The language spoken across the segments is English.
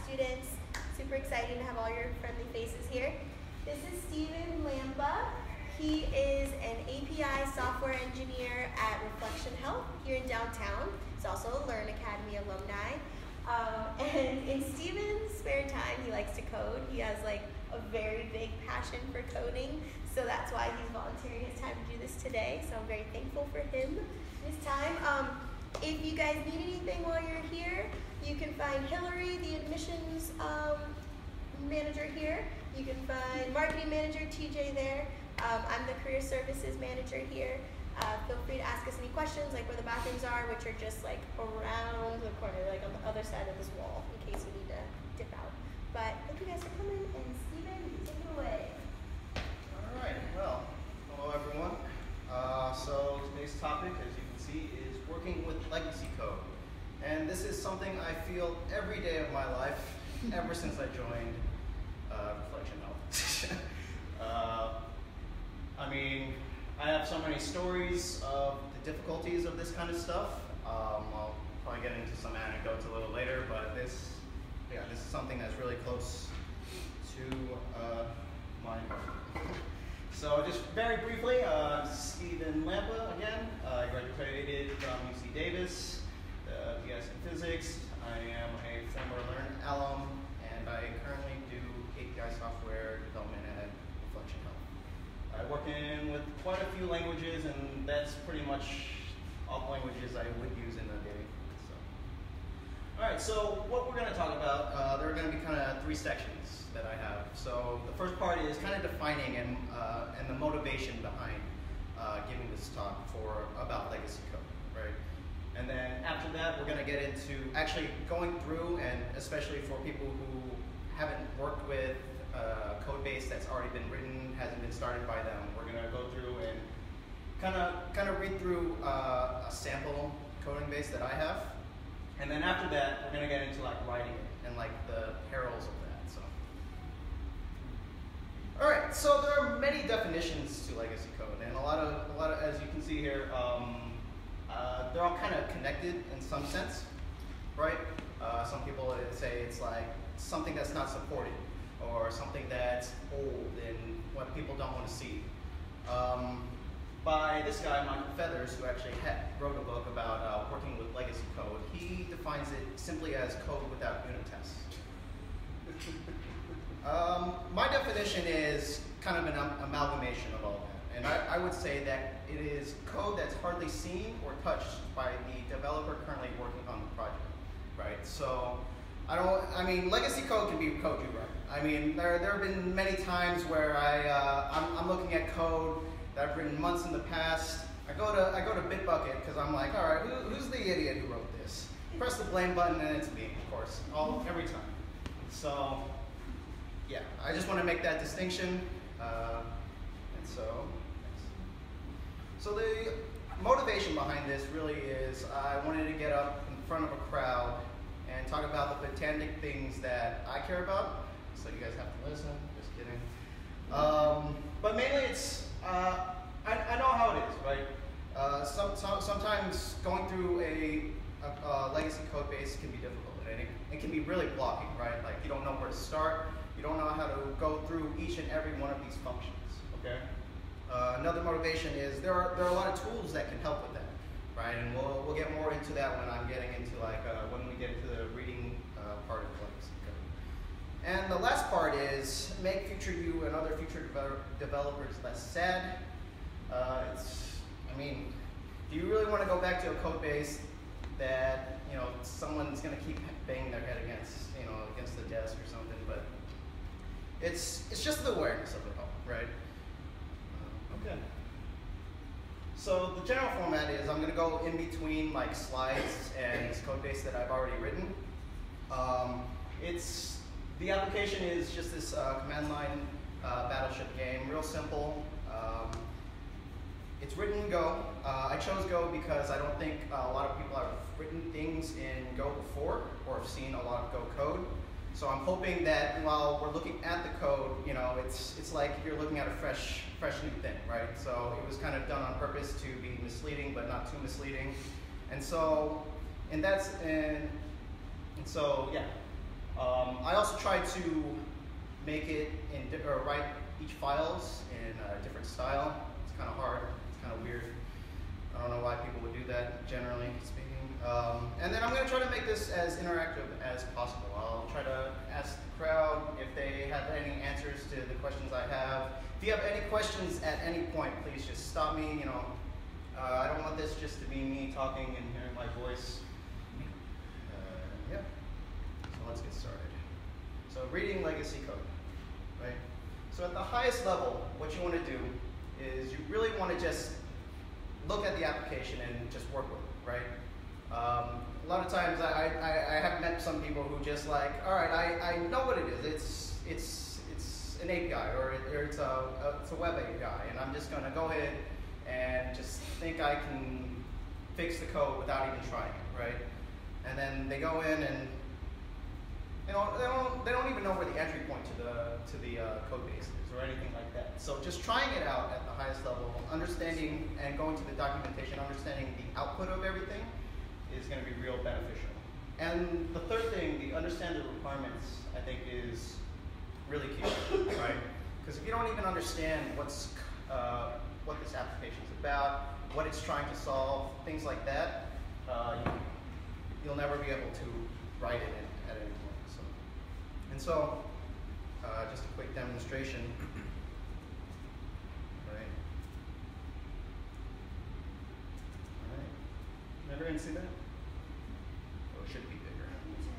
students. Super exciting to have all your friendly faces here. This is Steven Lamba. He is an API software engineer at Reflection Health here in downtown. He's also a Learn Academy alumni. And in Steven's spare time, he likes to code. He has like a very big passion for coding, so that's why he's volunteering his time to do this today. So I'm very thankful for him, his time. If you guys need anything while you're here, you can find Hillary, the admissions manager here. You can find marketing manager TJ there. I'm the career services manager here. Feel free to ask us any questions, like where the bathrooms are, which are just like around the corner, like on the other side of this wall, in case you need to dip out. But thank you guys for coming, and Steven, you take it away. All right, well, hello everyone. So today's topic, as you can see, is working with legacy code. And this is something I feel every day of my life, ever since I joined Reflection Health. I mean, I have so many stories of the difficulties of this kind of stuff. I'll probably get into some anecdotes a little later, but this is something that's really close to my heart. So just very briefly, Steven Lamba again. I graduated from UC Davis, BS in Physics. I am a former Learn alum, and I currently do API software development at Reflection Health. I work with quite a few languages, and that's pretty much all the languages I would use in a day. All right, so what we're going to talk about, there are going to be kind of three sections that I have. So the first part is kind of defining and the motivation behind giving this talk about legacy code, right? And then after that, we're going to get into actually going through, and especially for people who haven't worked with code base that's already been written, hasn't been started by them, we're going to go through and kind of read through a sample coding base that I have. And then after that, we're going to get into like writing it and like the perils of that. So, all right. So there are many definitions to legacy code, and a lot of, as you can see here, they're all kind of connected in some sense, right? Some people say it's like something that's not supported, or something that's old and what people don't want to see. By this guy, Michael Feathers, who actually wrote a book about working with legacy code. He defines it simply as code without unit tests. My definition is kind of an amalgamation of all that. And I would say that it is code that's hardly seen or touched by the developer currently working on the project, right? So I mean, legacy code can be code you write. I mean, there have been many times where I'm looking at code that I've written months in the past. I go to Bitbucket because I'm like, all right, who's the idiot who wrote this? Press the blame button and it's me, of course, every time. So, yeah, I just want to make that distinction. So the motivation behind this really is I wanted to get up in front of a crowd and talk about the pedantic things that I care about. So you guys have to listen. Just kidding. But mainly it's I know how it is, right? Sometimes going through a legacy code base can be difficult, and it can be really blocking, right? Like you don't know where to start, you don't know how to go through each and every one of these functions. Okay. Another motivation is there are a lot of tools that can help with that, right? And we'll get more into that when I'm getting into like when we get into the reading part of legacy code. And the last part is make future you and other future developers less sad. I mean, do you really want to go back to a code base that someone's going to keep banging their head against the desk or something? But it's just the awareness of it all, right? Okay. So the general format is I'm going to go in between like slides and this code base that I've already written. The application is just this command line battleship game, real simple. It's written in Go. I chose Go because I don't think a lot of people have written things in Go before or have seen a lot of Go code. So I'm hoping that while we're looking at the code, it's like if you're looking at a fresh new thing, right? So it was kind of done on purpose to be misleading, but not too misleading. And so, yeah. I also try to make it or write each files in a different style. It's kind of hard. It's kind of weird. I don't know why people would do that, generally speaking. And then I'm going to try to make this as interactive as possible. I'll try to ask the crowd if they have any answers to the questions I have. If you have any questions at any point, please just stop me. I don't want this just to be me talking and hearing my voice. Yeah. So let's get started. So reading legacy code, right? So at the highest level, what you want to do is you really want to just look at the application and just work with it, right? A lot of times I have met some people who just like, all right, I know what it is. It's an API or it's a web API, and I'm just going to go ahead and just think I can fix the code without even trying it, right? And then they go in and they don't even know where the entry point to the code base is or anything like that. So just trying it out at the highest level, understanding and going to the documentation, understanding the output of everything is going to be real beneficial. And the third thing, the understand the requirements, I think is really key, right? Because if you don't even understand what this application is about, what it's trying to solve, things like that, you'll never be able to write it at any point. So just a quick demonstration, right? All right. Can everyone see that? Oh, it should be bigger.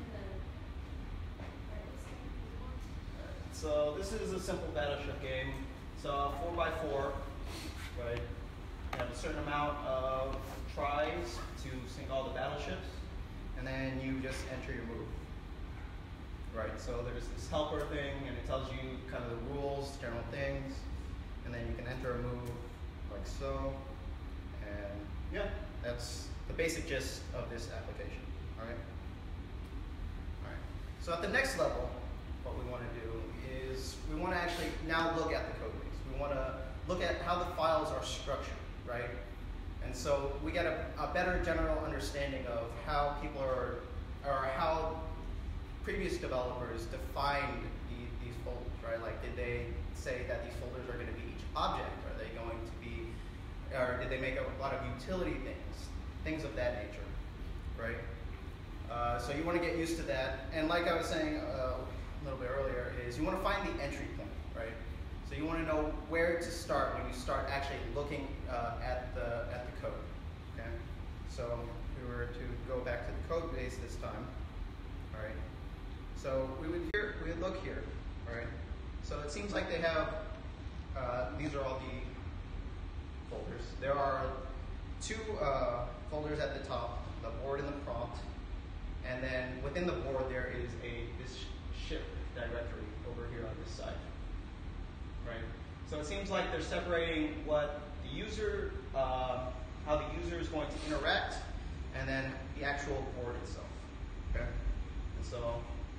Alright, so this is a simple battleship game. It's a 4x4, right? You have a certain amount of tries to sink all the battleships, and then you just enter your move. Right, so there's this helper thing, and it tells you kind of the rules, general things, and then you can enter a move like so, and yeah, that's the basic gist of this application, all right? All right, so at the next level, what we want to do is we want to actually now look at the code base. We want to look at how the files are structured, right? And so we get a better general understanding of how people or how previous developers defined these folders, right? Like, did they say that these folders are going to be each object? Are they going to be, or did they make a lot of utility things of that nature, right? So you want to get used to that. And like I was saying a little bit earlier, is you want to find the entry point, right? So you want to know where to start when you start actually looking at the code, okay? So if we were to go back to the code base this time, all right? So we would look here, right? So it seems like they have, these are all the folders. There are two folders at the top, the board and the prompt. And then within the board there is this ship directory over here on this side, right? So it seems like they're separating what the user, how the user is going to interact, and then the actual board itself, okay? And so,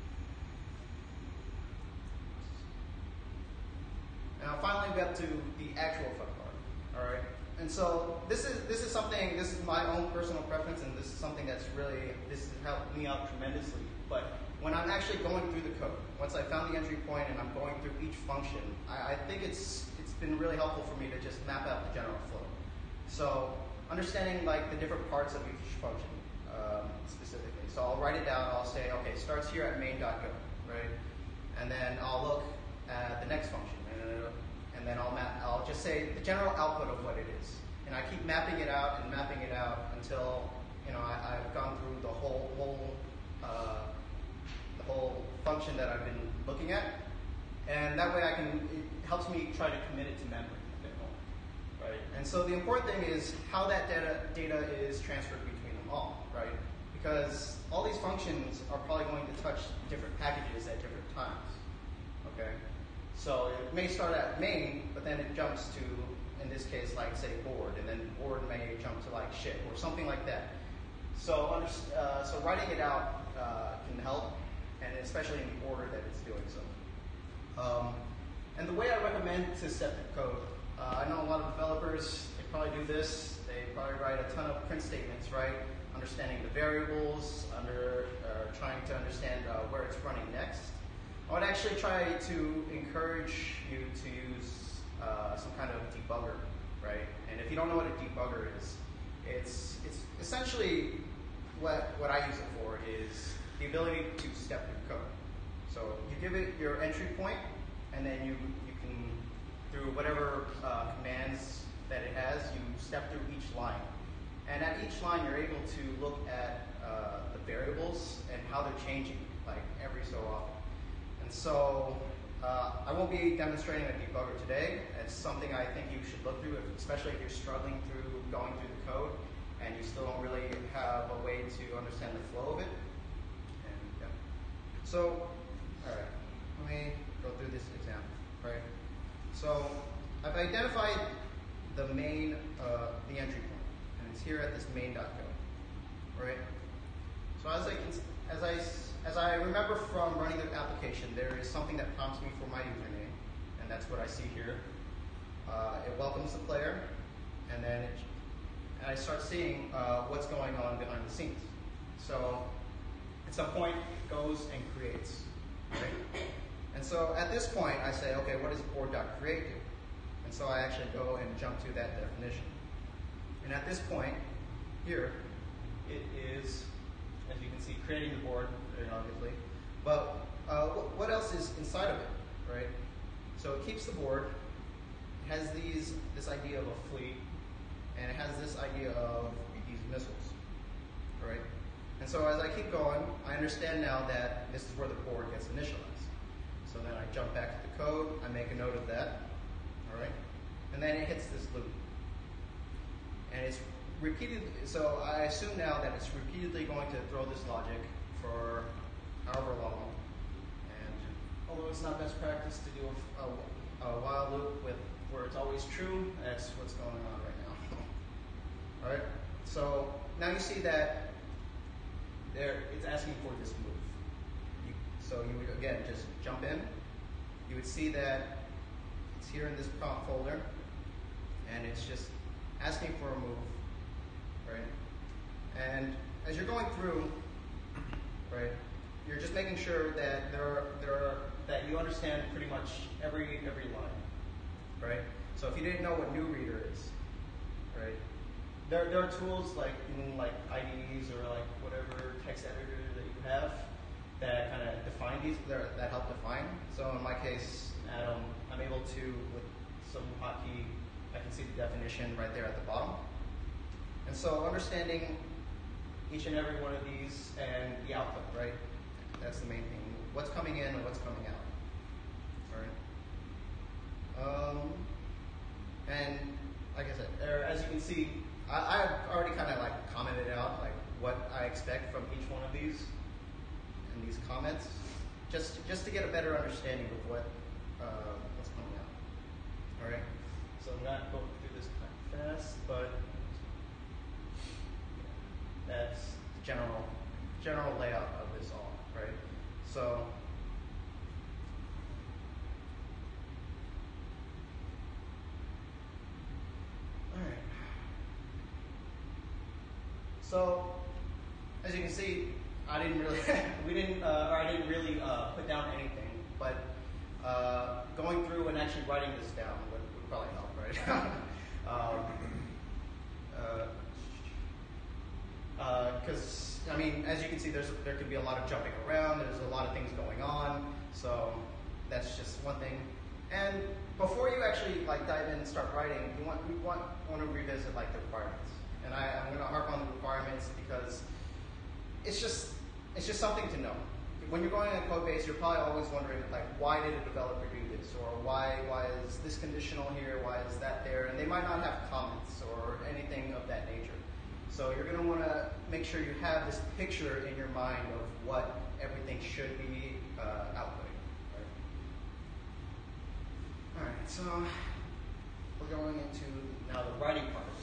now finally we got to the actual fun part, all right? And so this is something, this is my own personal preference, and this is something this has helped me out tremendously. But when I'm actually going through the code, once I found the entry point and I'm going through each function, I think it's been really helpful for me to just map out the general flow. So understanding like the different parts of each function specifically. So I'll write it down, I'll say, okay, it starts here at main.go, right? And then I'll look at the next function. And then I'll just say the general output of what it is. And I keep mapping it out until I've gone through the whole function that I've been looking at. And that way it helps me try to commit it to memory a bit more, right? And so the important thing is how that data is transferred between them all, right? Because all these functions are probably going to touch different packages at different times, okay? So it may start at main, but then it jumps to, in this case, like say board, and then board may jump to like ship or something like that. So so writing it out can help, and especially in the order that it's doing so. And the way I recommend to set the code, I know a lot of developers, they probably do this. They probably write a ton of print statements, right? understanding the variables, trying to understand where it's running next. I would actually try to encourage you to use some kind of debugger, right? And if you don't know what a debugger is, it's essentially what I use it for is the ability to step through code. So you give it your entry point, and then you can, through whatever commands that it has, you step through each line. And at each line, you're able to look at the variables and how they're changing, like every so often. And so I won't be demonstrating a debugger today. It's something I think you should look through, especially if you're struggling through going through the code and you still don't really have a way to understand the flow of it. And, yeah. So, all right, let me go through this example, right? So I've identified the main, the entry point, and it's here at this main.go, right? So as I remember from running the application, there is something that prompts me for my username, and that's what I see here. It welcomes the player, and then I start seeing what's going on behind the scenes. So at some point, it goes and creates, right? And so at this point, I say, okay, what does board.create do? And so I actually go and jump to that definition. And at this point, here, it is, as you can see, creating the board, obviously. But what else is inside of it, right? So it keeps the board, it has this idea of a fleet, and it has this idea of these missiles, right? And so as I keep going, I understand now that this is where the board gets initialized. So then I jump back to the code, I make a note of that, all right? And then it hits this loop. And it's repeated, so I assume now that it's repeatedly going to throw this logic for however long. And although it's not best practice to do a while loop where it's always true, that's what's going on right now. All right, so now you see that it's asking for this move. So you would, again, just jump in. You would see that it's here in this prompt folder, and it's just asking for a move, right? And as you're going through, right, you're just making sure that that you understand pretty much every line, right? So if you didn't know what new reader is, right, there are tools like IDEs or like whatever text editor that you have that kind of define these, that help define. So in my case, Atom, I'm able to, with some hotkey, I can see the definition right there at the bottom. And so understanding each and every one of these and the output, right? That's the main thing. What's coming in and what's coming out, all right? And like I said, as you can see, I've already kind of like commented out like what I expect from each one of these and these comments, just to get a better understanding of what's coming out. All right. So I'm not going through this kind of fast, but that's the general layout of this all, right? So. So, as you can see, I didn't really, I didn't really put down anything, but going through and actually writing this down would probably help, right? Because I mean, as you can see, there could be a lot of jumping around. There's a lot of things going on, so that's just one thing. And before you actually like dive in and start writing, we want to revisit like the requirements. And I'm going to harp on the requirements because it's just something to know. When you're going in a code base, you're probably always wondering like, why did a developer do this, or why is this conditional here, why is that there, and they might not have comments or anything of that nature. So you're going to want to make sure you have this picture in your mind of what everything should be outputting. Right? All right, so we're going into now the writing part of it.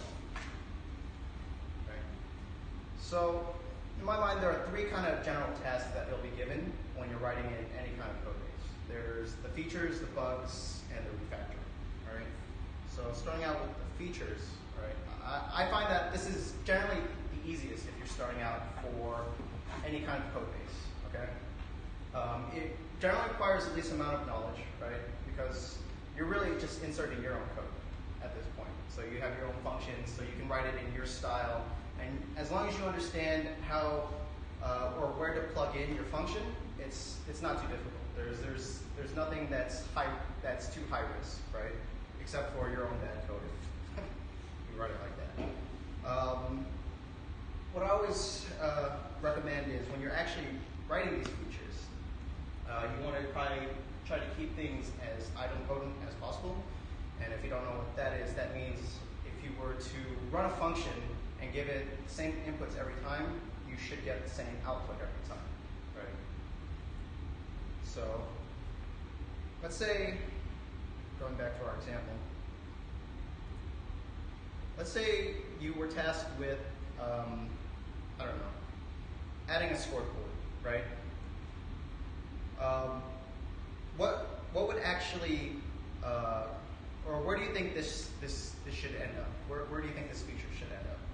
So, in my mind, there are three kind of general tasks that you'll be given when you're writing in any kind of code base. There's the features, the bugs, and the refactor. All right. So starting out with the features, right? I find that this is generally the easiest if you're starting out for any kind of code base, okay? It generally requires the least amount of knowledge, right? Because you're really just inserting your own code at this point. So you have your own functions, so you can write it in your style. And as long as you understand how or where to plug in your function, it's not too difficult. There's nothing that's too high risk, right? Except for your own bad code if you write it like that. What I always recommend is when you're actually writing these features, you want to try to keep things as idempotent as possible. And if you don't know what that is, that means if you were to run a function and give it the same inputs every time, you should get the same output every time, right? So let's say, going back to our example, let's say you were tasked with, I don't know, adding a scoreboard, right? What would actually, or where do you think this should end up? Where do you think this feature should end up?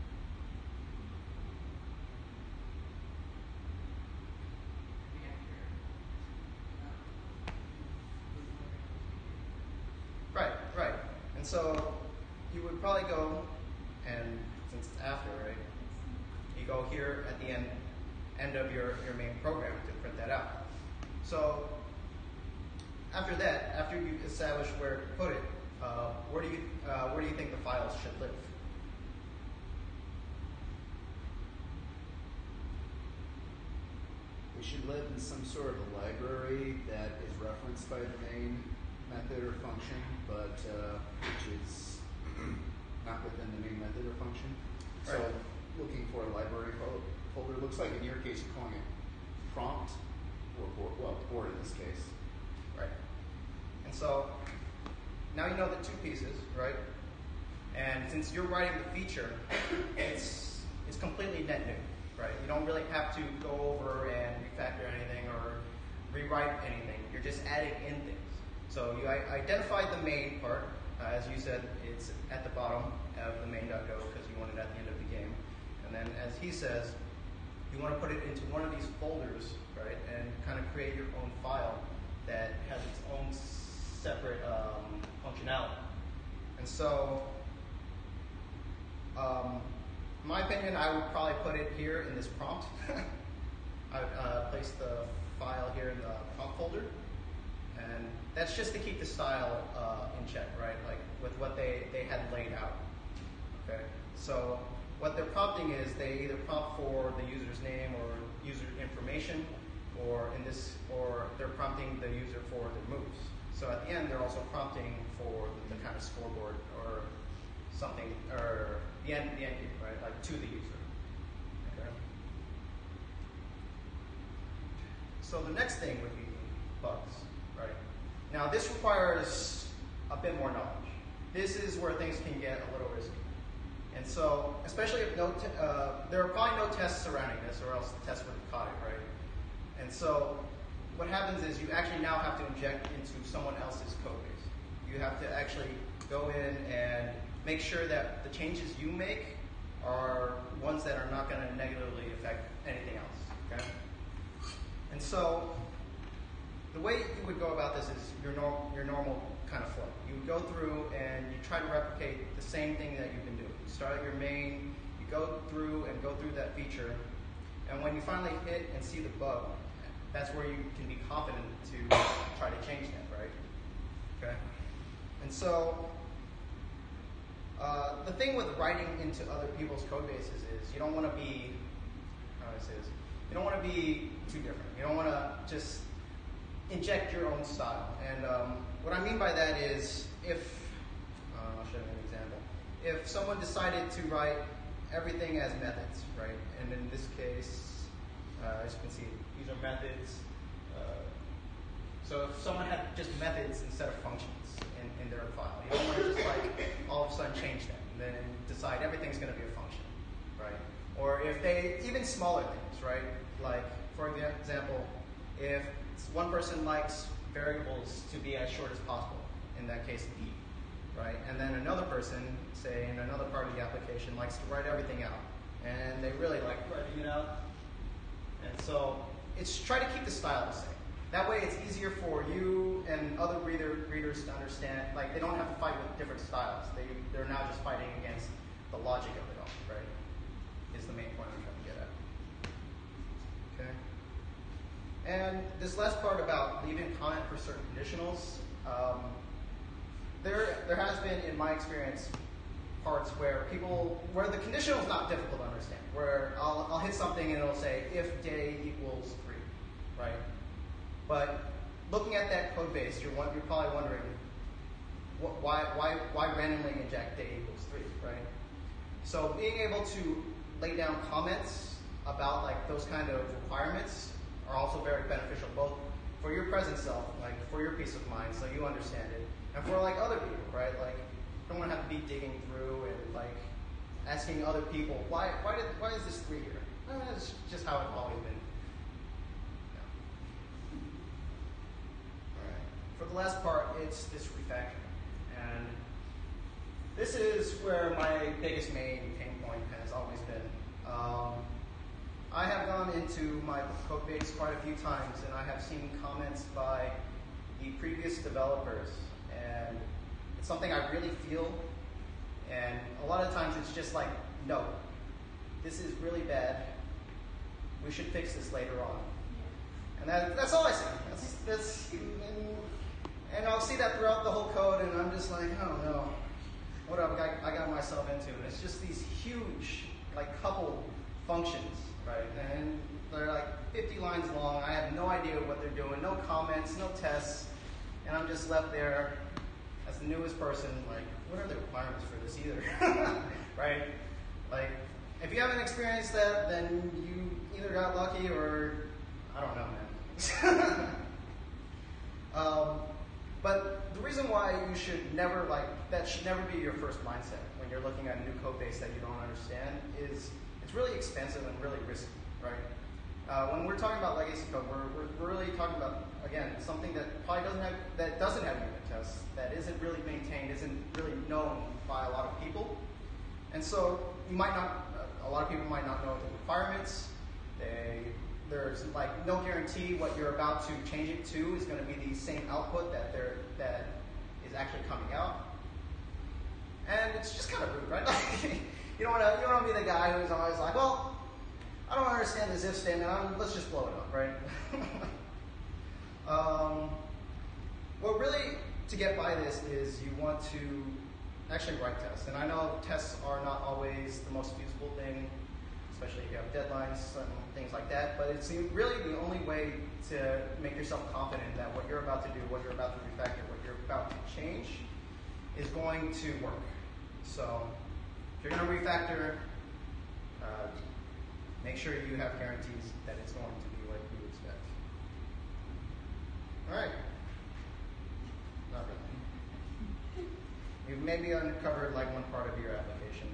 Right. And so you would probably go, and since it's after, right, you go here at the end of your main program to print that out. So after that, after you establish where to put it, where do you think the files should live? They should live in some sort of a library that is referenced by the main method or function, but which is not within the main method or function. So Right. looking for a library folder. Looks like in your case you're calling it prompt, or board in this case. Right. And so now you know the two pieces, right? And since you're writing the feature, it's completely net new, right? You don't really have to go over and refactor anything or rewrite anything. You're just adding in things. So you identified the main part. As you said, it's at the bottom of the main.go because you want it at the end of the game. And then, as he says, you want to put it into one of these folders, right, and kind of create your own file that has its own separate functionality. And so, in my opinion, I would probably put it here in this prompt. I would place the file here in the prompt folder. And that's just to keep the style in check, right? Like with what they had laid out. Okay. So what they're prompting is they either prompt for the user's name or user information, or they're prompting the user for their moves. So at the end, they're also prompting for the kind of scoreboard or something, or the end game, right? Like to the user. Okay. So the next thing would be bugs. Right. Now this requires a bit more knowledge. This is where things can get a little risky. And so, especially if there are probably no tests surrounding this, or else the test would have caught it, right? And so, what happens is you actually now have to inject into someone else's code base. You have to actually go in and make sure that the changes you make are ones that are not going to negatively affect anything else. Okay. And so, the way you would go about this is your normal kind of flow. You would go through and you try to replicate the same thing that you've been doing. You start at your main, you go through that feature, and when you finally hit and see the bug, that's where you can be confident to try to change that, right? Okay. And so the thing with writing into other people's code bases is you don't want to be, how do I say this? You don't want to be too different. You don't want to just inject your own style. And what I mean by that is I'll show you an example. If someone decided to write everything as methods, right? And in this case, as you can see, these are methods. So if someone had just methods instead of functions in their file, you don't want to just like all of a sudden change them and then decide everything's going to be a function, right? Or if they, even smaller things, right? Like, for example, if one person likes variables to be as short as possible, in that case, d, right? And then another person, say in another part of the application, likes to write everything out. And they really like writing it out. And so it's try to keep the style the same. That way it's easier for you and other readers to understand, like they don't have to fight with different styles. They're now just fighting against the logic of it all, right? Is the main point I'm trying to get at. Okay. And this last part about leaving comment for certain conditionals, there has been, in my experience, parts where the conditional is not difficult to understand, where I'll hit something and it'll say if day equals 3, right? But looking at that code base, you're probably wondering why randomly inject day equals 3, right? So being able to lay down comments about like those kind of requirements are also very beneficial, both for your present self, like for your peace of mind, so you understand it, and for like other people, right? Like you don't want to have to be digging through and like asking other people why is this 3 here? It's just how it's always been. For the last part, it's this refactoring. And this is where my biggest main pain point has always been. I have gone into my code base quite a few times, and I have seen comments by the previous developers, and it's something I really feel, and a lot of times it's just like, no, this is really bad. We should fix this later on. And that's all I see. And I'll see that throughout the whole code, and I'm just like, oh no, what have I got myself into? And it's just these huge, like, couple functions, right? And they're like 50 lines long. I have no idea what they're doing, no comments, no tests, and I'm just left there as the newest person, like, what are the requirements for this either, right? Like, if you haven't experienced that, then you either got lucky or, I don't know, man. But the reason why you should never, that should never be your first mindset when you're looking at a new code base that you don't understand is it's really expensive and really risky, right? When we're talking about legacy code, we're really talking about, again, something that probably doesn't have unit tests, that isn't really maintained, isn't really known by a lot of people. And so you might not, a lot of people might not know the requirements. There's like no guarantee what you're about to change it to is going to be the same output that is actually coming out, and it's just kind of rude, right? you don't want to be the guy who's always like, well, I don't understand this if statement. Let's just blow it up, right? What really to get by this is you want to actually write tests, and I know tests are not always the most feasible thing, especially if you have deadlines and things like that, but it's really the only way to make yourself confident that what you're about to do, what you're about to refactor, what you're about to change is going to work. So if you're going to refactor, make sure you have guarantees that it's going to be what you expect. All right. Not really. You've maybe uncovered like one part of your application.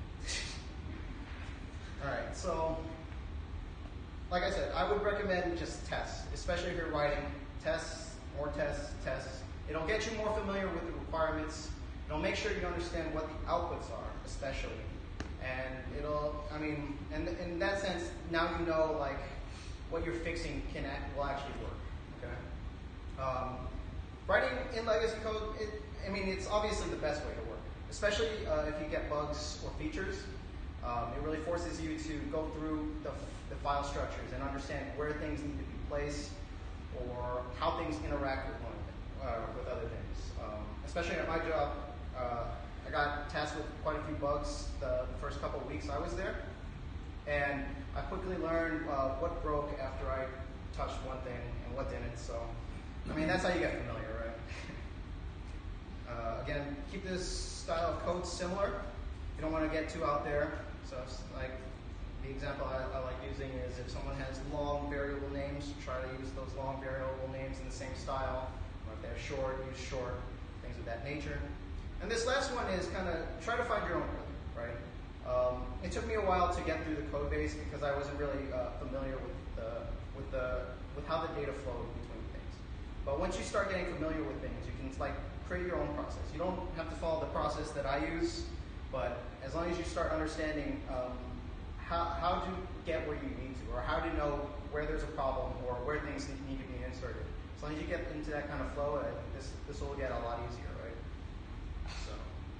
All right, so like I said, I would recommend just tests, especially if you're writing tests, more tests, tests. It'll get you more familiar with the requirements. It'll make sure you understand what the outputs are, especially. And and in that sense, now you know like what you're fixing will actually work. Okay. Writing in legacy code, it's obviously the best way to work, especially if you get bugs or features. It really forces you to go through the file structures and understand where things need to be placed or how things interact with other things. Especially at my job, I got tasked with quite a few bugs the first couple of weeks I was there, and I quickly learned what broke after I touched one thing and what didn't. So, that's how you get familiar, right? Again, keep this style of code similar. You don't want to get too out there. So like the example I like using is if someone has long variable names, try to use those long variable names in the same style. Or if they're short, use short, things of that nature. And this last one is kind of try to find your own rhythm, right? It took me a while to get through the code base because I wasn't really familiar with how the data flowed between things. But once you start getting familiar with things, you can it's like create your own process. You don't have to follow the process that I use, but as long as you start understanding how to get where you need to, or how to know where there's a problem or where things need to be inserted. As long as you get into that kind of flow, this will get a lot easier, right? So,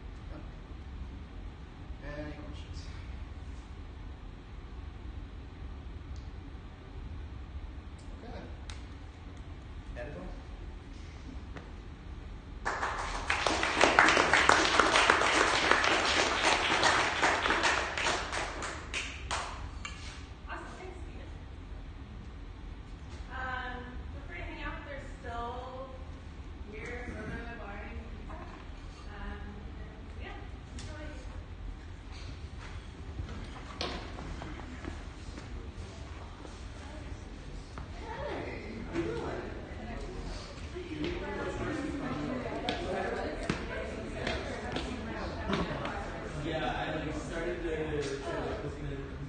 yeah. Any questions? Okay. Editor? Yeah, I started to listen